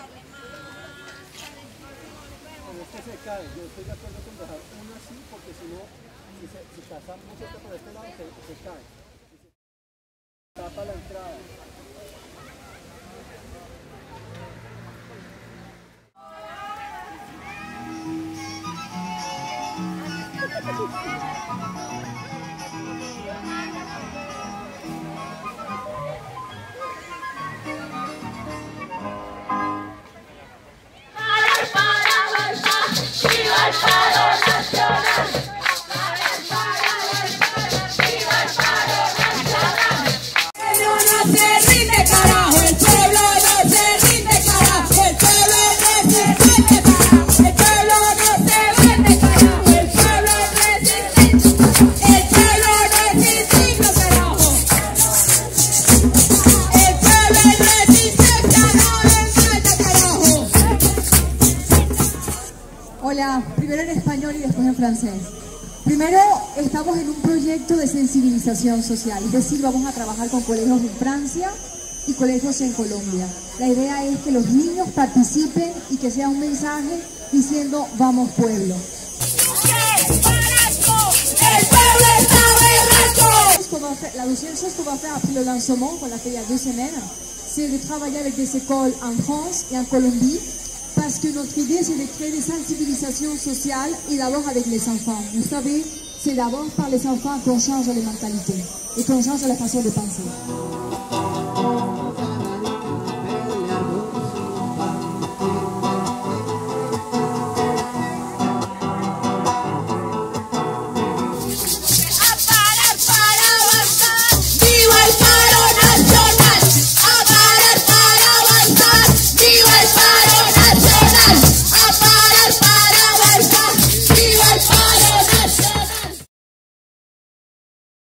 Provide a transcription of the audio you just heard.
Pero es que se cae, yo estoy de acuerdo con dejar una así, porque si no, si pasa mucho por este lado, se cae. Se tapa la entrada. Hola, primero en español y después en francés. Primero, estamos en un proyecto de sensibilización social, es decir, vamos a trabajar con colegios en Francia y colegios en Colombia. La idea es que los niños participen y que sea un mensaje diciendo vamos pueblo. La deuxième chose qu'on va faire après le lancement, qu'on a fait il y a 2 semaines, c'est de travailler avec des écoles en France et en Colombie, parce que notre idée c'est de créer des sensibilisations sociales et d'abord avec les enfants. Vous savez, c'est d'abord par les enfants qu'on change les mentalités et qu'on change la façon de penser.